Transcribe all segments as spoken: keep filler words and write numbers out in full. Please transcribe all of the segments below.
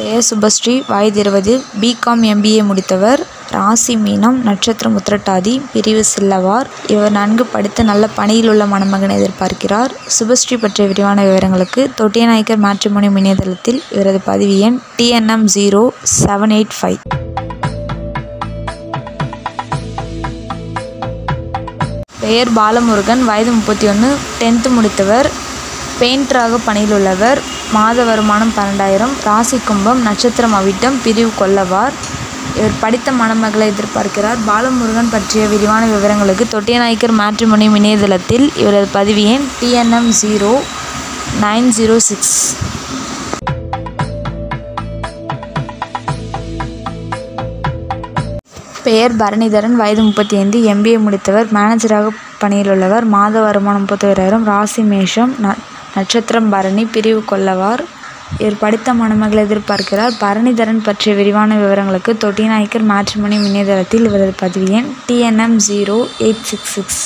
பெயர் சுபஸ்ரீ, வயது இருபது, பிகாம் எம்பிஏ முடித்தவர், ராசி மீனம், நட்சத்திரம் உத்திரட்டாதி, பிரிவு சில்லவார். இவர் நன்கு படித்து நல்ல பணியில் உள்ள மணமகனை எதிர்பார்க்கிறார். சுபஸ்ரீ பற்றிய விரிவான விவரங்களுக்கு தொட்டியநாயக்கர் மேட்ரிமோனி இணையதளத்தில் இவரது பதிவு எண் TNM zero seven eight five. பெயர் பாலமுருகன், வயது முப்பத்தி ஒன்று, டென்த்து முடித்தவர், பெயிண்டராக பணியில் உள்ளவர், மாத வருமானம் பன்னெண்டாயிரம், ராசி கும்பம், நட்சத்திரம் அவிட்டம், பிரிவு கொல்லவார். இவர் படித்த மணமகளை எதிர்பார்க்கிறார். பாலமுருகன் பற்றிய விரிவான விவரங்களுக்கு தொட்டியநாயக்கர் மேட்ரிமோனி இணையதளத்தில் இவரது பதிவு எண் TNM zero nine zero six. பெயர் பரணிதரன், வயது முப்பத்தி ஐந்து, எம்பிஏ முடித்தவர், மேனேஜராக பணியில் உள்ளவர், மாத வருமானம் முப்பத்தோராயிரம், ராசி மேஷம், நட்சத்திரம் பரணி, பிரிவு கொல்லவார். இவர் படித்த மணமகளை எதிர்பார்க்கிறார். பரணிதரன் பற்றிய விரிவான விவரங்களுக்கு தொட்டியநாயக்கர் மேட்ரிமோனி இணையதளத்தில் இவரது பதிவு எண் TNM zero eight six six.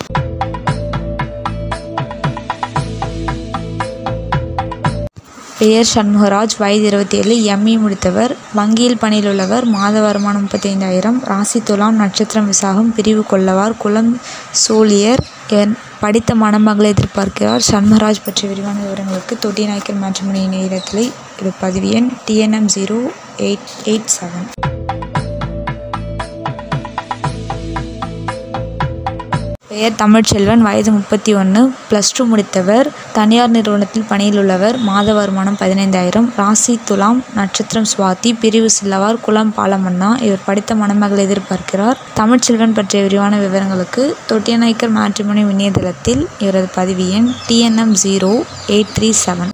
பெயர் சண்முகராஜ், வயது இருபத்தி ஏழு, எம்இ முடித்தவர், வங்கியில் பணியில் உள்ளவர், மாத வருமானம் முப்பத்தி ஐந்தாயிரம், ராசி துலாம், நட்சத்திரம் விசாகம், பிரிவு கொல்லவார், குலம் சோழியர். படித்த மணமகளை எதிர்பார்க்கிறார். சண்முகராஜ் பற்றிய விரிவான விவரங்களுக்கு தொட்டியநாயக்கர் மேட்ரிமோனி இணையதளத்தில் இது பதிவு எண் TNM zero eight eight seven. பெயர் தமிழ்ச்செல்வன், வயது முப்பத்தி ஒன்று, ப்ளஸ் டூ முடித்தவர், தனியார் நிறுவனத்தில் பணியில் உள்ளவர், மாத வருமானம் பதினைந்தாயிரம், ராசி துலாம், நட்சத்திரம் சுவாதி, பிரிவு சில்லவார், குலம் பாலமன்னா. இவர் படித்த மணமகளை எதிர்பார்க்கிறார். தமிழ்ச்செல்வன் பற்றிய விரிவான விவரங்களுக்கு தொட்டியநாயக்கர் மேட்ரிமோனி இணையதளத்தில் இவரது பதிவு எண் TNM zero eight three seven.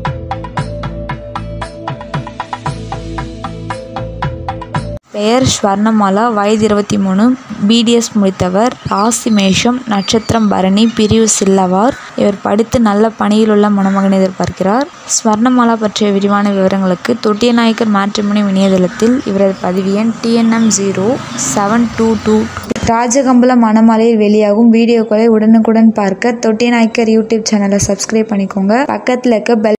பெயர் ஸ்வர்ணமாலா, வயது இருபத்தி மூணு, பிடிஎஸ் முடித்தவர், ராசி மேஷம், நட்சத்திரம் பரணி, பிரிவு சில்லவார். இவர் படித்து நல்ல பணியில் உள்ள மணமகனை எதிர்பார்க்கிறார். ஸ்வர்ணமாலா பற்றிய விரிவான விவரங்களுக்கு தொட்டியநாயக்கர் மேட்ரிமோனி இணையதளத்தில் இவரது பதிவு எண் TNM zero seven two two. ராஜகம்பல மணமாலையில் வெளியாகும் வீடியோக்களை உடனுக்குடன் பார்க்க தொட்டியநாயக்கர் யூடியூப் சேனலை சப்ஸ்கிரைப் பண்ணிக்கோங்க. பக்கத்தில் இருக்க பெல்